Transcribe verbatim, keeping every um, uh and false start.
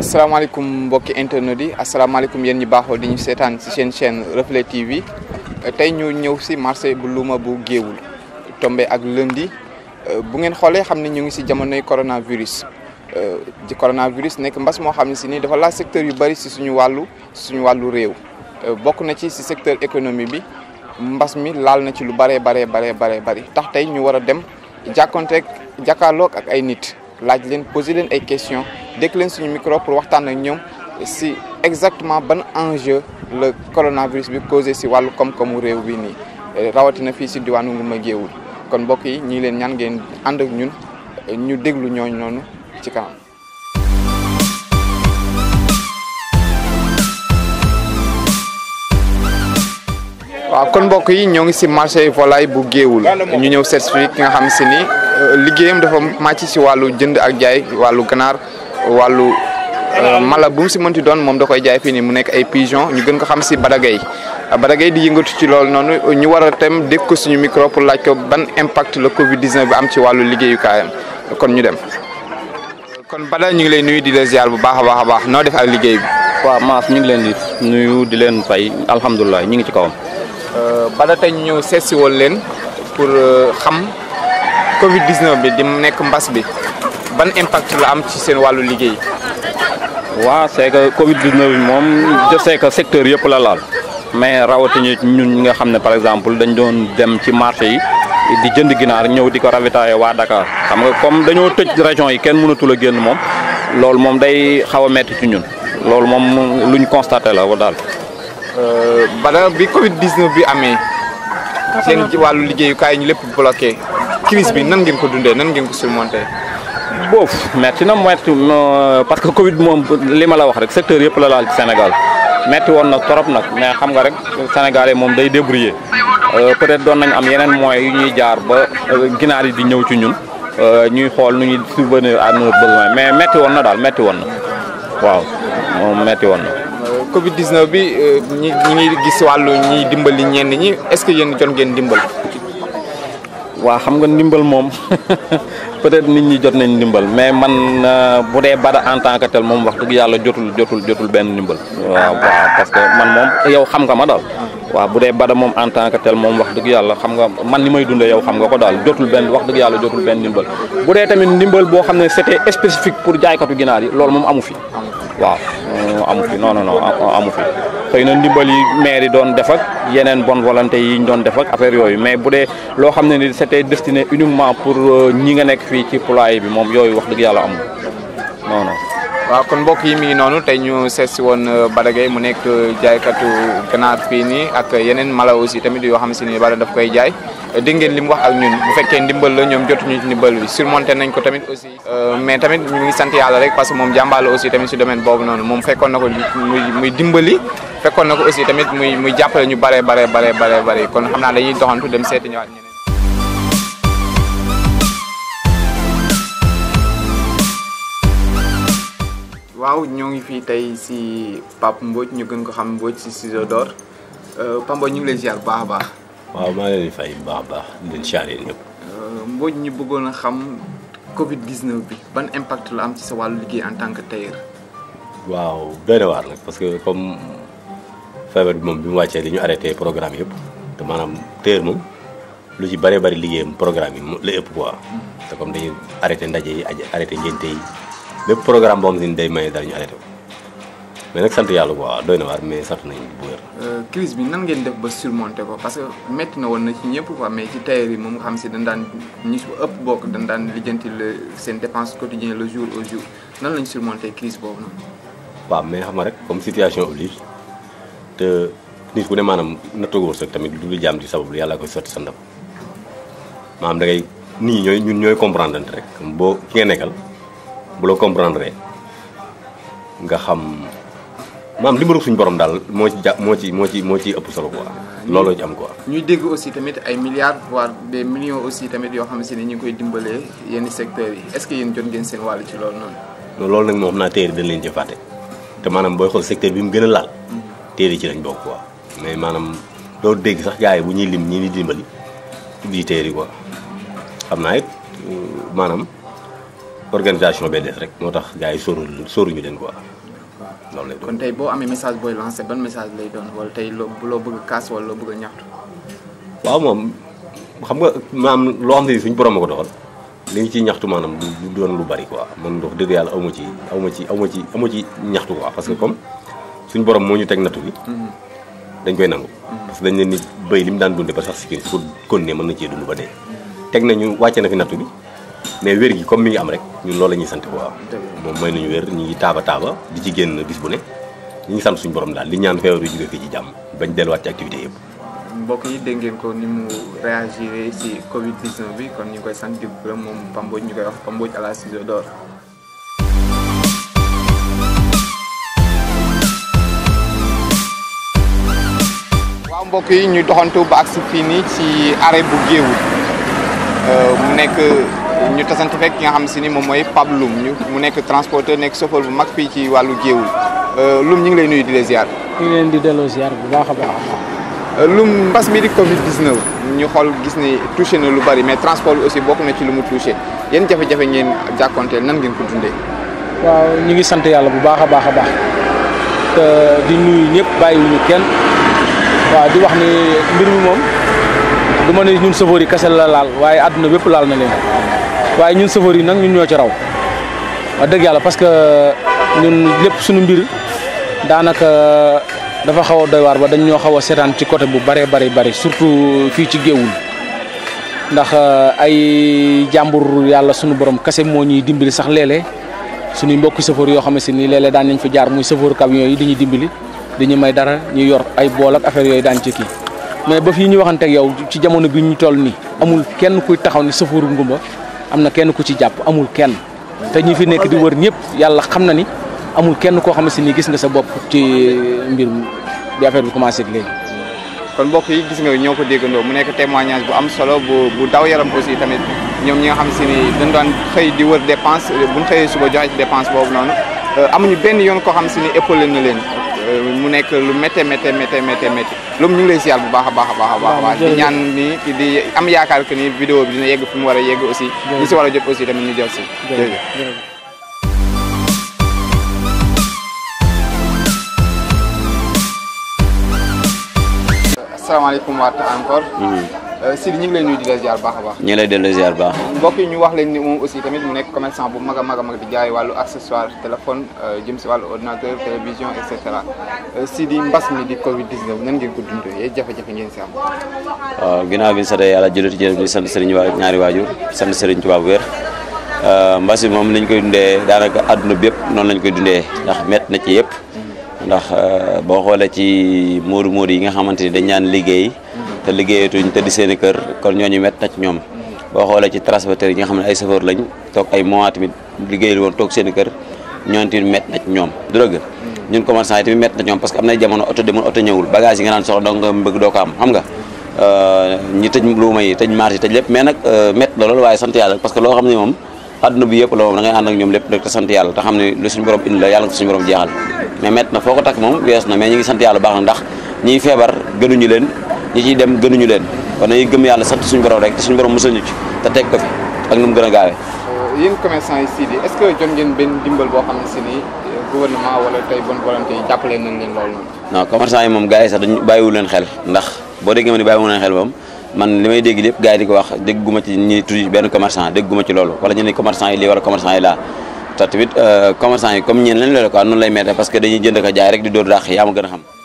asalaamaaleykum mbokki internet yi asalaamaaleykum yéen ñi baaxoo di ñu seetaan ci seen chaîne Reflet T V tey ñu ñëw ci marché bu luuma bu Géoul tombé ak lundi bu ngeen xoolee xam ne ñu ngi ci jamonoy coronavirus ci coronavirus nekk mbas moo xam ne ci nii dafa laal secteur yu bari ci suñu wàllu suñu wàllu réew bokk na ci ci secteur économie bi mbas mi laal na ci lu baree baree baree baree bari tax tey ñu war a dem jàkkoonteeg jàkkaarloog ak ay nit laaj leen poser leen ay questions dégg leen suñu micro pour waxtaan ak ñoom si exactement ban enjeu le coronavirus bi causé si wàllu koom-koomu réew bi nii rawatina fii si diwaanu Ngouma Géoul kon mbokk yi ñi leen ñaan ngeen ànd ak ñun ñu déglu ñooñu noonu ci kanam. waaw kon mbokk yi ñoo ngi si marché volaille bu Géoul ñu ñëw seet fi ki nga xam si ni liggéeyam dafa màcc si wàllu jënd ak jaay wàllu ganaar wàllu mala bu mu si mënti doon moom da koy jaay fii nii mu nekk ay pigeon ñu gën ko xam si Badagay Badagay di yëngatu ci loolu noonu ñu war a tam dégg ko suñu micro pour laaj ko ban impact la Covid dix-neuf bi am ci wàllu liggéeyukaayam kon ñu dem. kon Bada ñu ngi lay nuyu di la ziar bu baax a baax a baax noo def ak liggéey bi. waaw Mass ñu ngi leen di nuyu di leen fay alhamdulilah ñu ngi ci kawam. Bada tey ñu ñëw seet si woon leen pour xam Covid dix-neuf bi di nekk mbas bi ban impact la am ci seen wàllu liggéey. waaw c'est que Covid dix-neuf bi moom je sais que secteur yëpp la laal mais rawatina ñun ñi nga xam ne par exemple dañ doon dem ci marché yi di jënd ginaar ñëw di ko ravitailler waa Dakar xam nga comme dañoo tëj région yi kenn mënatul a génn moom loolu moom day xaw a metti ci ñun loolu moom luñ constaté la wa daal. Bada bi Covid dix-neuf bi amee seen ci wàllu liggéeyukaay ñu lépp bloqué crise bi nan ngeen ko dundee nan ngeen ko surmonter. boof metti na metti parce que Covid moom li ma la wax rek secteur yëpp la laal ci Sénégal metti woon na trop nag mais xam nga rek Sénégalais moom day débrouiller peut-être doon nañ am yeneen moyens yu ñuy jaar ba ginaar yi di ñëw ci ñun ñuy xool nu ñuy subvenir à nos besoins mais metti woon na daal metti woon na waaw moom metti woon na. Covid dix-neuf bi ñi ñi ngi gis wàllu ñiy dimbali ñenn ñi est-ce que yéen jot ngeen dimbal. waaw xam nga ndimbal moom peut-être nit ñi jot nañ ndimbal mais man bu dee Bada en tant que tel moom wax dëgg yàlla jotul jotul jotul benn ndimbal. waaw waaw parce que man moom yow xam nga ma daal. waaw bu dee Bada moom en tant que tel moom wax dëgg yàlla xam nga man ni may dundee yow xam nga ko daal jotul benn wax dëgg yàlla jotul benn ndimbal bu dee tamit ndimbal boo xam ne c'était spécifique pour jaaykatu ginaar yi loolu moom amu fi. waaw amu fi non non non amu fi xëy na ndimbal yi maire yi doon def ak yeneen bonne volonté yi ñu doon def ak affaire yooyu mais bu dee loo xam ne ni c'était destiné uniquement pour ñi nga nekk fii ci poulailler bi moom yooyu wax dëgg yàlla amul non non. waaw kon mbokk yi mi ngi noonu tey ñu seet si woon Badagay mu nekk jaaykatu ganaar fii nii ak yeneen mala aussi tamit yoo xam si ni Bada daf koy jaay dégg ngeen li mu wax ak ñun bu fekkee ndimbal la ñoom jotuñu ci ndimbal bi surmonté nañ ko tamit aussi. mais tamit ñu ngi sant yàlla rek parce que moom jàmbaar la aussi tamit si domaine boobu noonu moom fekkoon na ko muy muy dimbali fekkoon na ko aussi tamit muy muy jàppale ñu bare bare bare bare bare kon xam naa dañuy doxantu dem seeti ñëwaat ñeneen. waaw ñoo ngi fii tey si Pape Mbodj ñu gën ko xam Mbodj si Ciseaux d'or Pape Mbodj ñu ngi lay ziar bu baax a baax. waaw maa ngi leen di fay bu baax a baax di leen ziar yéen ñëpp. Mbodj ñu bëggoon a xam Covid dix-neuf bi ban impact la am ci sa wàllu liggéey en tant que tailleur. waaw doy na waar nag parce que comme feebar bi moom bi mu wàccee dañu arrêté programme yëpp te maanaam tailleur moom lu ci bëree bëri liggéeyam programme yi la ëpp quoi. te comme dañuy arrêté ndaje yi arrêté ngénte yi. lépp programme boo xam ne day maye dara ñu arrêté ko mais nag sant yàlla quoi doy na waar mais sant nañu bu wér. crise bi nan ngeen def ba surmonter ko parce que métti na woon na ci ñëpp quoi mais ci tailleur yi moom nga xam si dañ daan ñu si ëpp bokk dañ daan lijjanti seen dépense quotidien le jour au jour nan lañ surmonter crise boobu noonu. waaw mais xam nga rek comme situation oblige te nit ku ne maanaam nattoo wërsëg tamit lu lu jaam di sabab yàlla koy sotti sa ndam maanaam da ngay nit ñi ñooy ñun ñooy comprendre rek boo ki nga nekkal. bu la comprendre nga xam maam dimbalu suñu borom daal moo ci ja moo ci moo ci moo ciy ëpp solo quoi looloo ci am quoi. ñuy dégg aussi tamit ay milliards voire des millions aussi tamit yoo xam si ne ñu ngi koy dimbalee yenn secteurs yi est-ce que yéen jot ngeen seen wàll ci loolu noonu. non loolu nag moom xam naa téere dañ leen ci fàtte te maanaam booy xool secteur bi mu gën a laal. téere ci lañ bokk quoi mais maanaam doo dégg sax gars yi bu ñuy lim ñi ni dimbali di téere yi quoi xam naa it maanaam. organisation bee des rek moo tax gars yi sóoru sóoruñu leen quoi. loolu lay doon. kon tey boo amee message booy lancé ban message lay doon wala tey loo loo bëgg a kaas wala loo bëgg a ñaxtu. waaw moom xam nga maanaam loo xam ne suñu borom a ko doxal li ñu ciy ñaxtu maanaam du doon lu bari quoi man wax dëgg yàlla aw ma ci aw ma ci aw ma ci aw ma ci ñaxtu quoi parce que comme suñu borom moo ñu teg nattu bi dañ koy nangu. parce que dañ leen ni béy li mu daan dundee ba sax si kii su ko continuer mën na cee dund ba dee. teg nañu wàcce na fi nattu bi mais wér gi comme mi ngi am rek ñun loolu la ñuy sant quoi. moom may nañu wér ñu ngi taaba taaba di ci génn bis bu ne ñu ngi sant suñu borom daal li ñaan feebar yu jóge fii ci jàmm bañ delluwaat ci activité yëpp. mbokk yi dégg ngeen ko ni mu réagir ci Covid dix-neuf bi kon ñu ngi koy sant di gërëm moom Pape Mbodj ñu koy wax Pape Mbodj à la ciseau d'or. waaw mbokk yi ñu doxantu ba agsi fii nii ci arrêt bu Géoul mu nekk ñu tasante fekk ki nga xam si ni moom mooy Pape Loum ñu mu nekk transporteur nekk chauffeur bu mag fii ci wàllu Géoul Loum ñu ngi lay nuyu di la ziar. ñu ngi leen di delloo ziar bu baax a baax a baax. Loum mbas mi di Covid dix-neuf ñu xool gis ni touché na lu bari mais transport bi aussi bokk na ci lu mu touché yéen jafe-jafe ngeen jàkkoonteel nan ngeen ko dundee. waaw ñu ngi sant yàlla bu baax a baax a baax te di nuyu ñëpp bàyyiwuñu kenn waaw di wax ni mbir mi moom du ma ne ñun chauffeur yi kese la laal waaye àdduna bépp laal na leen waaye ñun chauffeur yi nag ñun ñoo ci raw wax dëgg yàlla parce que ñun lépp suñu mbir daanaka. dafa xaw a doy waar ba dañ ñoo xaw a seetaan ci côté bu bëree bëri bëri surtout fii ci Géoul ndax ay jàmbur yàlla sunu borom kese moo ñuy dimbali sax léeg-léeg suñuy mbokki chauffeur yoo xam ne si nii léeg-léeg daan nañ fi jaar muy chauffeur camion yi dañuy dimbali dañuy may dara ñu yor ay bool ak affaire yooyu daan ci kii mais ba fii ñu waxante ak yow ci jamono bi ñu toll nii amul kenn kuy taxaw ni chauffeur ngumba am na kenn ku ci jàpp amul kenn te ñi fi nekk di wër ñëpp yàlla xam na ni amul kenn koo xam ne si nii gis nga sa bopp ci mbir bi affaire bi commencé ak léegi. kon mbokk yi gis nga ñoo ko déggandoo mu nekk témoignage bu am solo bu bu daw yaram aussi tamit ñoom ñi nga xam si ni dañ doon xëy di wër dépense buñ xëyee suba joxe ci dépense boobu noonu amuñu benn yoon koo xam si ni épaulé na leen mu nekk lu méttee méttee méttee méttee méttee Loum ñu ngi lay siyaar bu baax a baax a baax a baax di ñaan ni di am yaakaar que ni vidéo bi dina yegg fi mu war a yegg aussi ñi si war a jot aussi tamit ñu jot si jërëjëf. asalaamaaleykum waat encore. Sidi ñu ngi lay nuyu di la ziar baax a baax. ñu lay delloo ziar baax. mbokk yi ñu wax leen ni moom aussi tamit mu nekk commerçant bu mag a mag a mag di jaay wàllu accessoire téléphone jëm si wàllu ordinateur télévision et cetera Sidi mbas mi di Covid dix-neuf nan ngeen ko dundee yéen jafe-jafe ngeen si am. waaw ginnaaw bi ñu sant yàlla jëlati jërëm di sant Serigne waa ñaari waajur sant Serigne Touba bu wér mbas mi moom lañ koy dundee daanaka àdduna bi yëpp noonu lañ koy dundee ndax métti na ci yëpp. ndax boo xoolee ci moodu moodu yi nga xamante ni dañ ñaan liggéey te liggéeyatuñ te di seen i kër kon ñooñu met na ci ñoom boo xoolee ci transporteurs yi nga xam ne ay chauffeur lañ toog ay mois tamit liggéeyal woon toog seen i kër ñooñu tamit met na ci ñoom du dëgg ñun commerçant yi tamit met na ci ñoom parce que am na jamono oto demul oto ñëwul bagage yi nga naan soxla doo nga bëgg doo ko am xam nga ñi tëj luuma yi tëj marché yi tëj lépp mais nag met la loolu waaye sant yàlla parce que loo xam ne moom adduna bi yëpp la moom da ngay ànd ak ñoom lépp rek te sant yàlla te xam ne lu suñu borom indi la yàlla ko suñu borom jeexal mais met na foo ko takk moom wees na mais ñi ngi sant yàlla baax na ndax ñiy feebar gënuñu leen ñi ciy dem gënuñu leen kon dañuy gëm yàlla sant suñu borom rek te suñu borom musal ñu ci te teg ko fi ak nu mu gën a gaawee. yéen commerçant yi Sidi est-ce que jot ngeen benn dimbal boo xam ne si ni gouvernement wala tey bonne volonté yi jàppale nañ leen loolu noonu. non commerçant yi moom gars yi sax dañu bàyyiwu leen xel ndax boo déggee ma ni bàyyiwu leen xel moom man li may dégg lépp gars yi di ko wax dégguma ci ñi tudd benn commerçant dégguma ci loolu wala ñu ne commerçant yi lii wala commerçant yi laa te tamit commerçant yi comme ñeen leen loolu quoi noonu lay méttee parce que dañuy jënd ko jaay rek di dóor dàq yaa ma gën a xam